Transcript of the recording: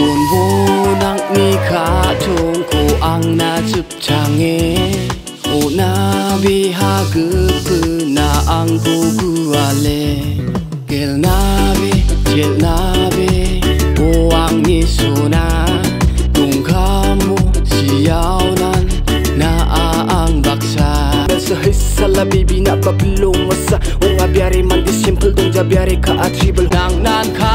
Unwonak ni katong ko ang najupchange Unabi hagup na ang guguale Gel nabi o ang nisuna Kung kamo siyawnan na ang baksa Sahay sa labi binabablong asa Unga biyari man di simple dong ja biyari ka achievable Nang nan ka